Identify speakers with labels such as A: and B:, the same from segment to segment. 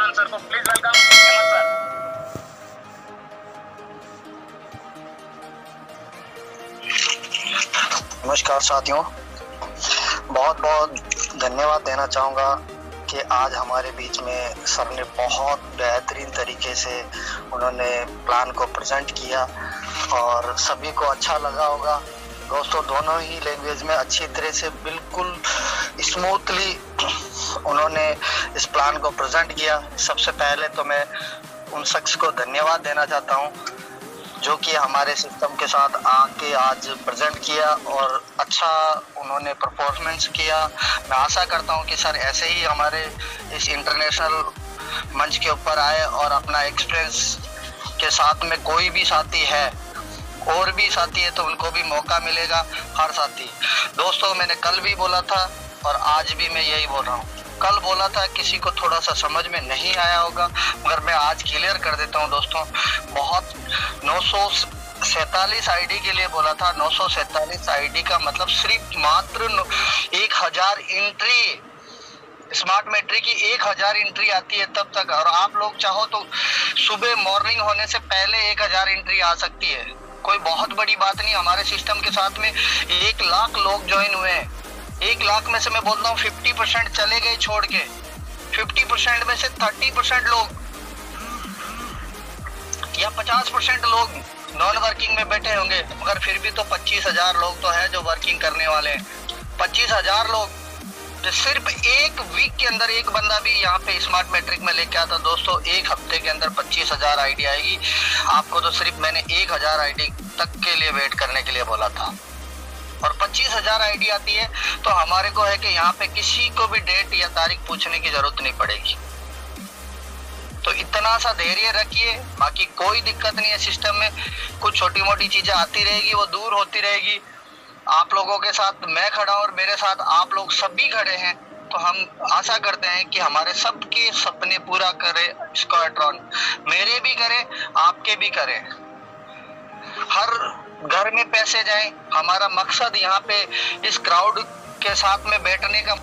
A: Khan sir को please welcome. Hemant sir.
B: नमस्कार साथियों, बहुत बहुत धन्यवाद देना चाहूँगा कि आज हमारे बीच में सर ने बहुत बेहतरीन तरीके से उन्होंने प्लान को प्रेजेंट किया और सभी को अच्छा लगा होगा। दोस्तों, दोनों ही लैंग्वेज में अच्छी तरह से बिल्कुल स्मूथली उन्होंने इस प्लान को प्रेजेंट किया। सबसे पहले तो मैं उन शख्स को धन्यवाद देना चाहता हूँ जो कि हमारे सिस्टम के साथ आके आज प्रेजेंट किया और अच्छा उन्होंने परफॉर्मेंस किया। मैं आशा करता हूं कि सर ऐसे ही हमारे इस इंटरनेशनल मंच के ऊपर आए और अपना एक्सपीरियंस के साथ में कोई भी साथी है और भी साथी है तो उनको भी मौका मिलेगा, हर साथी। दोस्तों, मैंने कल भी बोला था और आज भी मैं यही बोल रहा हूँ। कल बोला था किसी को थोड़ा सा समझ में नहीं आया होगा, मगर मैं आज क्लियर कर देता हूं दोस्तों। बहुत 947 आईडी के लिए बोला था। 947 आईडी का मतलब सिर्फ मात्र 1000 एंट्री, स्मार्ट मैट्रिक की 1000 एंट्री आती है तब तक। और आप लोग चाहो तो सुबह मॉर्निंग होने से पहले 1000 एंट्री आ सकती है, कोई बहुत बड़ी बात नहीं। हमारे सिस्टम के साथ में 1 लाख लोग ज्वाइन हुए हैं। 1 लाख में से मैं बोलता हूँ 50% चले गए छोड़ के। 50% में से 30% लोग या 50% लोग नॉन वर्किंग में बैठे होंगे, मगर फिर भी तो 25,000 लोग तो है जो वर्किंग करने वाले हैं। 25,000 लोग तो सिर्फ एक वीक के अंदर एक बंदा भी यहाँ पे स्मार्ट मैट्रिक में लेके आता। दोस्तों, एक हफ्ते के अंदर 25,000 आईडी आएगी। आपको तो सिर्फ मैंने 1000 आईडी तक के लिए वेट करने के लिए बोला था और 25,000 आईडी आती है तो हमारे को है कि यहाँ पे किसी को भी डेट या तारीख पूछने की जरूरत नहीं पड़ेगी। तो इतना सा धैर्य रखिए, बाकी कोई दिक्कत नहीं है। सिस्टम में कुछ छोटी मोटी चीजें आती रहेगी, वो दूर होती रहेगी। आप लोगों के साथ मैं खड़ा और मेरे साथ आप लोग सभी खड़े हैं, तो हम आशा करते हैं कि हमारे सबके सपने पूरा करे स्क्वाड्रॉन। मेरे भी करे, आपके भी करे, हर घर में पैसे जाएं। हमारा मकसद यहाँ पे इस क्राउड के साथ में बैठने का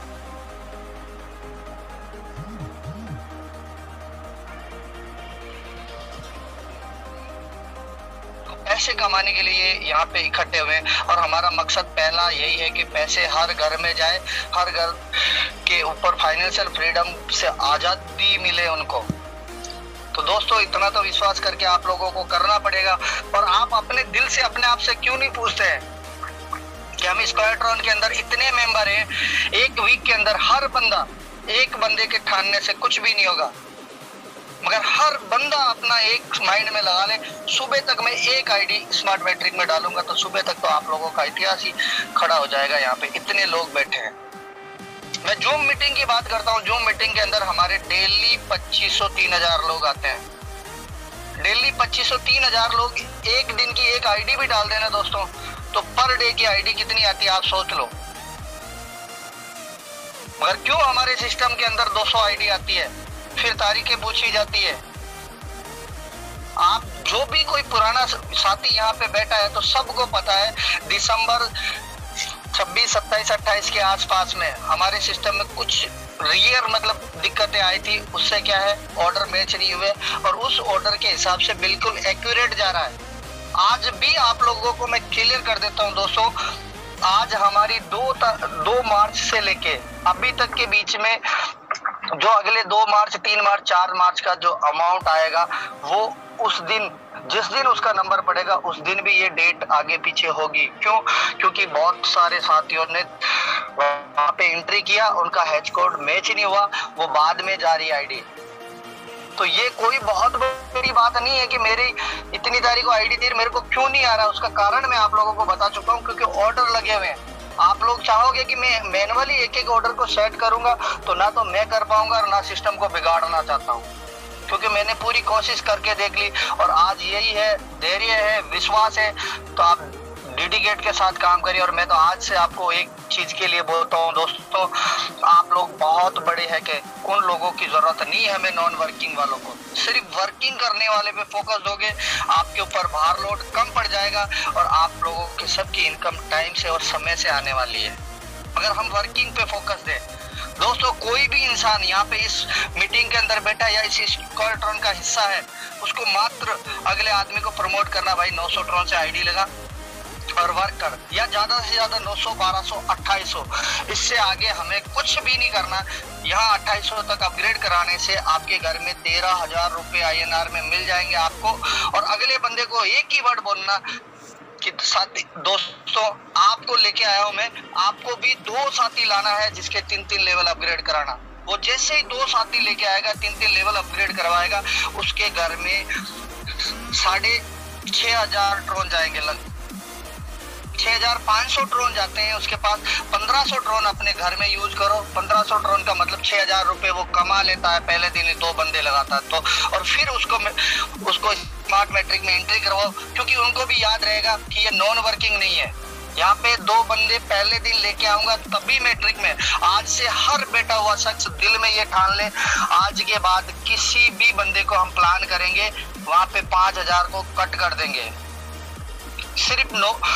B: पैसे कमाने के लिए यहाँ पे इकट्ठे हुए हैं और हमारा मकसद पहला यही है कि पैसे हर घर में जाए, हर घर के ऊपर फाइनेंशियल फ्रीडम से आजादी मिले उनको। तो दोस्तों, इतना तो विश्वास करके आप लोगों को करना पड़ेगा। और आप अपने दिल से अपने आप से क्यों नहीं पूछते हैं कि हम स्क्वाड्रॉन के अंदर इतने मेंबर हैं, एक वीक के अंदर हर बंदा, एक बंदे के ठानने से कुछ भी नहीं होगा, मगर हर बंदा अपना एक माइंड में लगा ले, सुबह तक मैं एक आईडी स्मार्ट मैट्रिक में डालूंगा तो सुबह तक तो आप लोगों का इतिहास ही खड़ा हो जाएगा। यहाँ पे इतने लोग बैठे हैं। मैं जूम मीटिंग की बात करता हूँ। जूम मीटिंग के अंदर हमारे डेली 2500-3000 लोग आते हैं। डेली 2500-3000 लोग एक दिन की एक आईडी भी डाल देना दोस्तों, तो पर डे की आईडी कितनी आती है आप सोच लो। मगर क्यों हमारे सिस्टम के अंदर 200 आईडी आती है, फिर तारीखें पूछी जाती है। आप जो भी कोई पुराना साथी यहाँ पे बैठा है तो सबको पता है दिसंबर 26, 27, 28 के आसपास में हमारे सिस्टम में कुछ रियर मतलब दिक्कतें आई थी। उससे क्या है, ऑर्डर मैच नहीं हुए और उस ऑर्डर के हिसाब से बिल्कुल एक्यूरेट जा रहा है। आज भी आप लोगों को मैं क्लियर कर देता हूँ दोस्तों, आज हमारी 2 मार्च से लेके अभी तक के बीच में जो अगले 2 मार्च, 3 मार्च, 4 मार्च का जो अमाउंट आएगा वो उस दिन, जिस दिन उसका नंबर पड़ेगा उस दिन भी ये डेट आगे पीछे होगी। क्यों? क्योंकि बहुत सारे साथियों ने वहाँ पे एंट्री किया, उनका हैच कोड मैच नहीं हुआ, वो बाद में जा रही आईडी। तो ये कोई बहुत बड़ी बात नहीं है कि मेरी इतनी तारीख को आईडी थी, मेरे को क्यों नहीं आ रहा। उसका कारण मैं आप लोगों को बता चुका हूँ, क्योंकि ऑर्डर लगे हुए हैं। आप लोग चाहोगे कि मैं मैनुअली एक ऑर्डर को सेट करूंगा तो ना तो मैं कर पाऊंगा और ना सिस्टम को बिगाड़ना चाहता हूं, क्योंकि मैंने पूरी कोशिश करके देख ली। और आज यही है, धैर्य है, विश्वास है, तो आप डेडिकेट के साथ काम करिए। और मैं तो आज से आपको एक चीज के लिए बोलता हूँ दोस्तों, आप लोग बहुत बड़े हैं कि उन लोगों की जरूरत नहीं है हमें, नॉन वर्किंग वालों को। सिर्फ वर्किंग करने वाले पे फोकस दोगे, आपके ऊपर भार लोड कम पड़ जाएगा और आप लोगों की सबकी इनकम टाइम से और समय से आने वाली है। अगर हम वर्किंग पे फोकस दें दोस्तों कोई भी इंसान यहाँ पे इस मीटिंग के अंदर बैठा या इस कॉल ट्रोन का हिस्सा है, उसको मात्र अगले आदमी को प्रमोट करना, भाई 900 ट्रोन से आईडी लगा और वर्क कर, या ज्यादा से ज्यादा 900, 1200, 2800, इससे आगे हमें कुछ भी नहीं करना। यहाँ 2800 तक अपग्रेड कराने से आपके घर में 13,000 रुपए INR में मिल जाएंगे आपको। और अगले बंदे को एक ही वर्ड बोलना कि साथी, दोस्तों आपको लेके आया हूं मैं, आपको भी 2 साथी लाना है जिसके 3-3 लेवल अपग्रेड कराना। वो जैसे ही 2 साथी लेके आएगा, 3-3 लेवल अपग्रेड करवाएगा, उसके घर में 6,500 ट्रोन जाएंगे, 6,500 ट्रोन जाते हैं उसके पास। 1,500 ट्रोन अपने घर में यूज करो। 1,500 ट्रोन का मतलब 6,000 रुपए वो कमा लेता है, पहले दिन ही 2 बंदे लगाता है तो। और फिर उसको स्मार्ट मैट्रिक में एंट्री करवाओ, क्योंकि उनको भी याद रहेगा कि ये नॉन वर्किंग नहीं है। यहाँ पे 2 बंदे पहले दिन लेके आऊंगा तभी मैट्रिक में। आज से हर बैठा हुआ शख्स दिल में ये ठान ले, आज के बाद किसी भी बंदे को हम प्लान करेंगे वहां पे 5,000 को कट कर देंगे। सिर्फ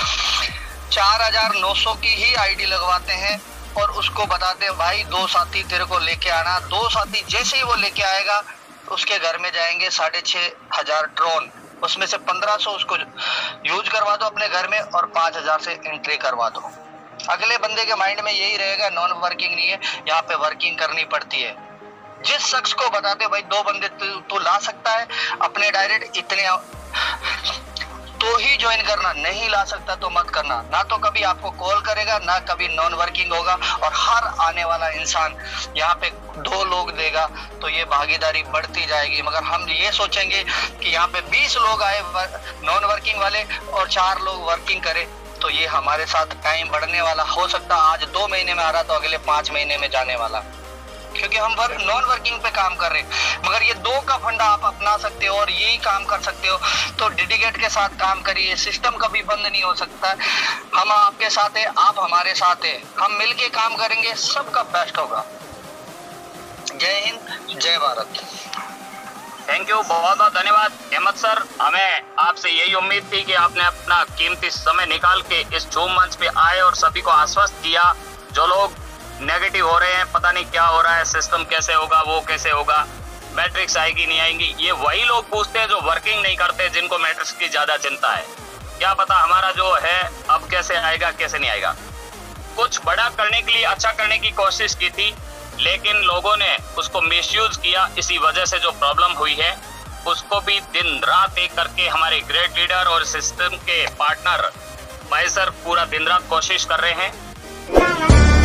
B: 4,900 की ही आईडी लगवाते हैं और उसको बताते हैं भाई 2 साथी तेरे को लेके आना। 2 साथी जैसे ही वो लेके आएगा उसके घर में जाएंगे 6,500 ट्रोन, उसमें से 1,500 उसको यूज करवा दो अपने घर में और 5,000 से एंट्री करवा दो। अगले बंदे के माइंड में यही रहेगा नॉन वर्किंग नहीं है, यहाँ पे वर्किंग करनी पड़ती है। जिस शख्स को बताते भाई 2 बंदे तू ला सकता है अपने डायरेक्ट इतने तो ही ज्वाइन करना, नहीं ला सकता तो मत करना। ना तो कभी आपको कॉल करेगा, ना कभी नॉन वर्किंग होगा। और हर आने वाला इंसान यहाँ पे 2 लोग देगा तो ये भागीदारी बढ़ती जाएगी। मगर हम ये सोचेंगे कि यहाँ पे 20 लोग आए नॉन वर्किंग वाले और 4 लोग वर्किंग करें, तो ये हमारे साथ टाइम बढ़ने वाला। हो सकता आज 2 महीने में आ रहा तो अगले 5 महीने में जाने वाला, क्योंकि हम नॉन वर्किंग पे काम कर रहे हैं। मगर ये 2 का फंडा आप अपना सकते हो और यही काम कर सकते हो, तो डेडिकेट के साथ काम करिए। सिस्टम कभी बंद नहीं हो सकता। हम आपके साथ हैं, आप हमारे साथ हैं, हम मिलके काम करेंगे, सबका बेस्ट होगा। जय हिंद, जय भारत।
A: थैंक यू, बहुत बहुत धन्यवाद अहमद सर। हमें आपसे यही उम्मीद थी कि आपने अपना कीमती समय निकाल के इस जूम मंच पे आए और सभी को आश्वस्त किया। जो लोग नेगेटिव हो रहे हैं, पता नहीं क्या हो रहा है, सिस्टम कैसे होगा, वो कैसे होगा, मैट्रिक्स आएगी नहीं आएंगी, ये वही लोग पूछते हैं जो वर्किंग नहीं करते, जिनको मैट्रिक्स की ज्यादा चिंता है। क्या पता हमारा जो है अब कैसे आएगा कैसे नहीं आएगा। कुछ बड़ा करने के लिए, अच्छा करने की कोशिश की थी, लेकिन लोगों ने उसको मिसयूज किया। इसी वजह से जो प्रॉब्लम हुई है उसको भी दिन रात एक करके हमारे ग्रेट लीडर और सिस्टम के पार्टनर भाई सर पूरा दिन रात कोशिश कर रहे हैं।